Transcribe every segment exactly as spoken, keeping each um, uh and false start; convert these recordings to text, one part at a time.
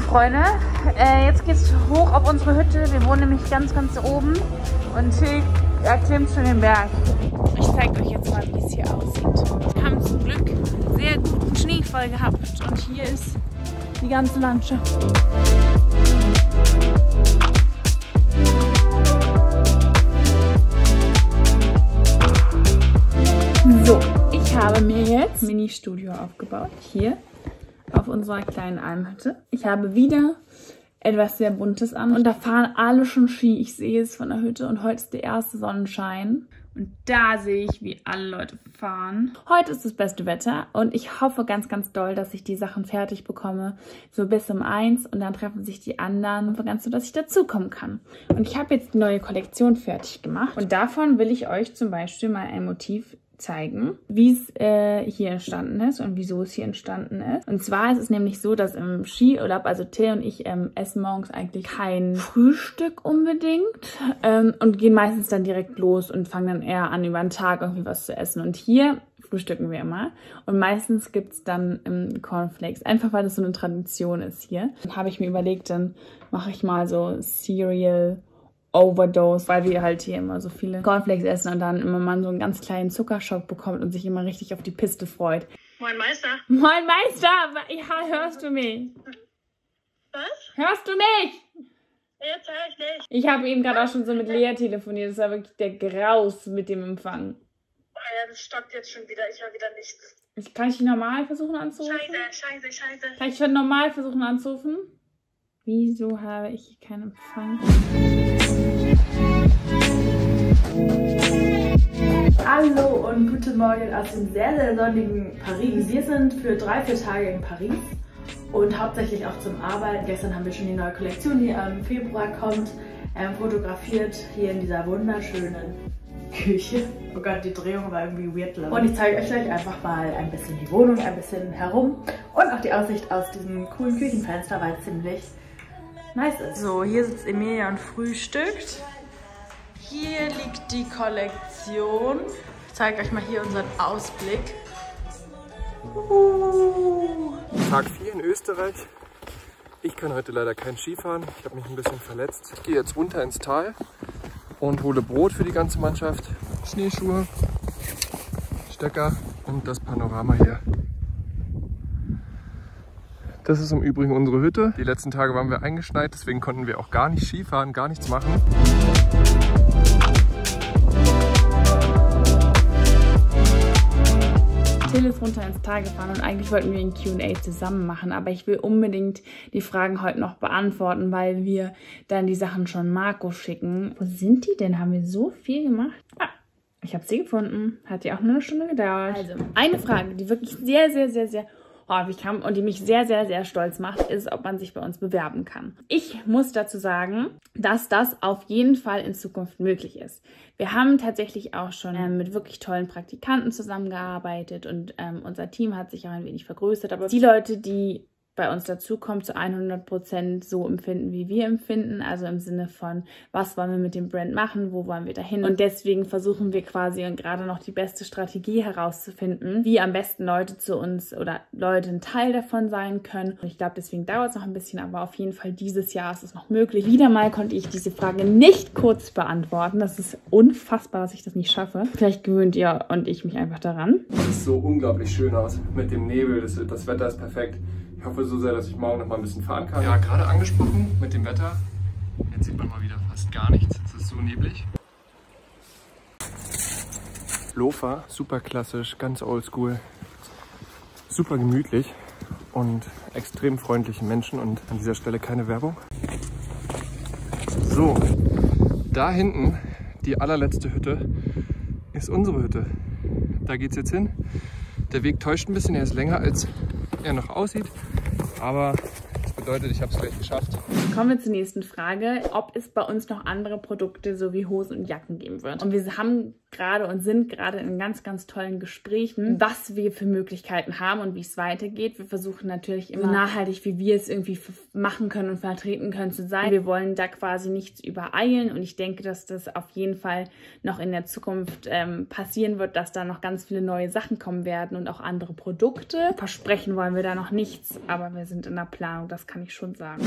Freunde, äh, jetzt geht's hoch auf unsere Hütte. Wir wohnen nämlich ganz, ganz oben und Till erklimmt schon den Berg. Ich zeige euch jetzt mal, wie es hier aussieht. Wir haben zum Glück sehr guten Schneefall gehabt und hier ist die ganze Landschaft. So, ich habe mir jetzt ein Mini-Studio aufgebaut, hier auf unserer kleinen Almhütte. Ich habe wieder etwas sehr Buntes an und da fahren alle schon Ski. Ich sehe es von der Hütte und heute ist der erste Sonnenschein. Und da sehe ich, wie alle Leute fahren. Heute ist das beste Wetter und ich hoffe ganz, ganz doll, dass ich die Sachen fertig bekomme. So bis um eins und dann treffen sich die anderen und ganz so, dass ich dazukommen kann. Und ich habe jetzt die neue Kollektion fertig gemacht. Und davon will ich euch zum Beispiel mal ein Motiv zeigen, wie es äh, hier entstanden ist und wieso es hier entstanden ist. Und zwar ist es nämlich so, dass im Skiurlaub, also Till und ich ähm, essen morgens eigentlich kein Frühstück unbedingt ähm, und gehen meistens dann direkt los und fangen dann eher an, über den Tag irgendwie was zu essen. Und hier frühstücken wir immer und meistens gibt es dann ähm, Cornflakes, einfach weil das so eine Tradition ist hier. Dann habe ich mir überlegt, dann mache ich mal so Cereal Overdose, weil wir halt hier immer so viele Cornflakes essen und dann immer man so einen ganz kleinen Zuckerschock bekommt und sich immer richtig auf die Piste freut. Moin Meister. Moin Meister! Ja, hörst du mich? Was? Hörst du mich? Jetzt höre ich nicht. Ich habe eben gerade auch schon so mit Lea telefoniert. Das war wirklich der Graus mit dem Empfang. Oh ja, das stockt jetzt schon wieder. Ich höre wieder nichts. Ich, kann ich dich normal versuchen anzurufen? Scheiße, scheiße, scheiße. Kann ich schon normal versuchen anzurufen? Wieso habe ich keinen Empfang? Hallo und guten Morgen aus dem sehr, sehr sonnigen Paris. Wir sind für drei, vier Tage in Paris und hauptsächlich auch zum Arbeiten. Gestern haben wir schon die neue Kollektion, die im Februar kommt, ähm, fotografiert hier in dieser wunderschönen Küche. Oh Gott, die Drehung war irgendwie weird. Und ich zeige euch gleich einfach mal ein bisschen die Wohnung, ein bisschen herum und auch die Aussicht aus diesem coolen Küchenfenster, weil es ziemlich nice ist. So, hier sitzt Emilia und frühstückt. Hier liegt die Kollektion. Ich zeige euch mal hier unseren Ausblick. Uh. Tag vier in Österreich. Ich kann heute leider kein Ski fahren. Ich habe mich ein bisschen verletzt. Ich gehe jetzt runter ins Tal und hole Brot für die ganze Mannschaft, Schneeschuhe, Stöcker und das Panorama hier. Das ist im Übrigen unsere Hütte. Die letzten Tage waren wir eingeschneit, deswegen konnten wir auch gar nicht Ski fahren, gar nichts machen. Till ist runter ins Tal gefahren und eigentlich wollten wir ein Q und A zusammen machen, aber ich will unbedingt die Fragen heute noch beantworten, weil wir dann die Sachen schon Marco schicken. Wo sind die denn? Haben wir so viel gemacht? Ah, ich habe sie gefunden. Hat ja auch nur eine Stunde gedauert. Also, eine Frage, die wirklich sehr, sehr, sehr, sehr häufig kam und die mich sehr, sehr, sehr stolz macht, ist, ob man sich bei uns bewerben kann. Ich muss dazu sagen, dass das auf jeden Fall in Zukunft möglich ist. Wir haben tatsächlich auch schon ähm, mit wirklich tollen Praktikanten zusammengearbeitet und ähm, unser Team hat sich auch ein wenig vergrößert. Aber die Leute, die bei uns dazukommt, zu hundert Prozent so empfinden, wie wir empfinden. Also im Sinne von, was wollen wir mit dem Brand machen, wo wollen wir dahin. Und deswegen versuchen wir quasi und gerade noch die beste Strategie herauszufinden, wie am besten Leute zu uns oder Leute ein Teil davon sein können. Und ich glaube, deswegen dauert es noch ein bisschen, aber auf jeden Fall dieses Jahr ist es noch möglich. Wieder mal konnte ich diese Frage nicht kurz beantworten. Das ist unfassbar, dass ich das nicht schaffe. Vielleicht gewöhnt ihr und ich mich einfach daran. Es sieht so unglaublich schön aus mit dem Nebel. Das, das Wetter ist perfekt. Ich hoffe so sehr, dass ich morgen noch mal ein bisschen fahren kann. Ja, gerade angesprochen mit dem Wetter. Jetzt sieht man mal wieder fast gar nichts. Es ist so neblig. Lofa, super klassisch, ganz oldschool. Super gemütlich und extrem freundliche Menschen und an dieser Stelle keine Werbung. So, da hinten, die allerletzte Hütte, ist unsere Hütte. Da geht's jetzt hin. Der Weg täuscht ein bisschen, er ist länger als er noch aussieht, aber das bedeutet, ich habe es gleich geschafft. Kommen wir zur nächsten Frage, ob es bei uns noch andere Produkte so wie Hosen und Jacken geben wird. Und wir haben gerade und sind gerade in ganz, ganz tollen Gesprächen, was wir für Möglichkeiten haben und wie es weitergeht. Wir versuchen natürlich immer so nachhaltig, wie wir es irgendwie machen können und vertreten können zu sein. Wir wollen da quasi nichts übereilen und ich denke, dass das auf jeden Fall noch in der Zukunft ähm, passieren wird, dass da noch ganz viele neue Sachen kommen werden und auch andere Produkte. Versprechen wollen wir da noch nichts, aber wir sind in der Planung, das kann ich schon sagen.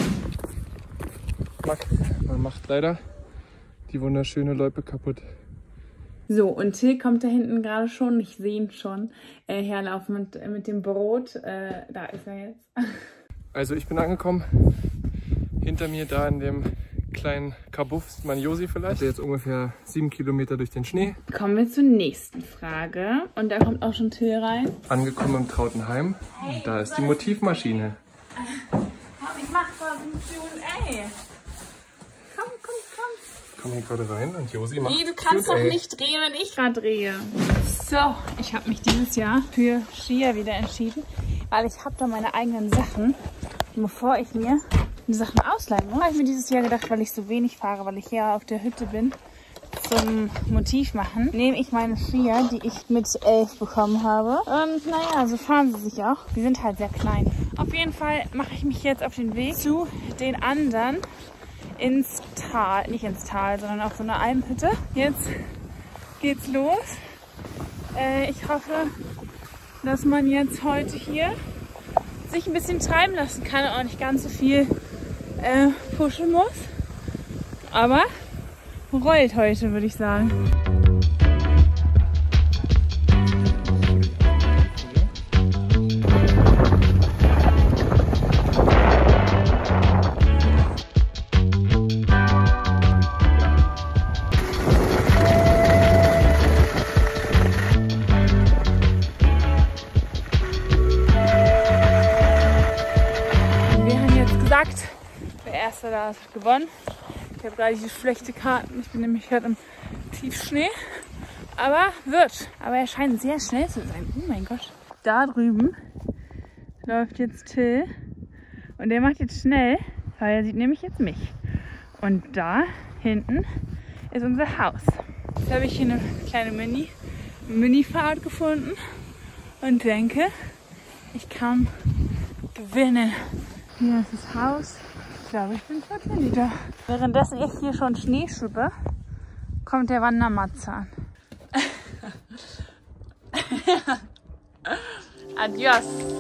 Man macht leider die wunderschöne Loipe kaputt. So, und Till kommt da hinten gerade schon, ich sehe ihn schon, äh, herlaufen mit, mit dem Brot. Äh, da ist er jetzt. Also ich bin angekommen. Hinter mir da in dem kleinen Kabuff ist mein Josi vielleicht. Der jetzt ungefähr sieben Kilometer durch den Schnee. Kommen wir zur nächsten Frage. Und da kommt auch schon Till rein. Angekommen im Trautenheim. Hey, und da ist die Motivmaschine. Ich mach mal ein Q und A. Komm, komm, komm. Ich komme hier gerade rein und Josi macht Nee, du kannst Q und A. doch nicht drehen, wenn ich gerade drehe. So, ich habe mich dieses Jahr für Skier wieder entschieden, weil ich habe da meine eigenen Sachen. Und bevor ich mir die Sachen ausleihen muss, habe ich mir dieses Jahr gedacht, weil ich so wenig fahre, weil ich hier auf der Hütte bin, zum Motiv machen, nehme ich meine Skier, die ich mit elf bekommen habe. Und naja, so fahren sie sich auch. Die sind halt sehr klein. Auf jeden Fall mache ich mich jetzt auf den Weg zu den anderen ins Tal. Nicht ins Tal, sondern auf so eine Almhütte. Jetzt geht's los. Äh, ich hoffe, dass man jetzt heute hier sich ein bisschen treiben lassen kann und auch nicht ganz so viel äh, pushen muss. Aber rollt heute, würde ich sagen. Der Erste da hat gewonnen. Ich habe gerade diese schlechte Karten. Ich bin nämlich gerade im Tiefschnee. Aber wird. Aber er scheint sehr schnell zu sein. Oh mein Gott. Da drüben läuft jetzt Till. Und der macht jetzt schnell, weil er sieht nämlich jetzt mich. Und da hinten ist unser Haus. Jetzt habe ich hier eine kleine Mini, Mini-Fahrt gefunden. Und denke, ich kann gewinnen. Hier ist das Haus. Ich glaube, ich bin vierzehn Liter. Währenddessen ich hier schon Schnee schippe, kommt der Wandermatze an. Adios.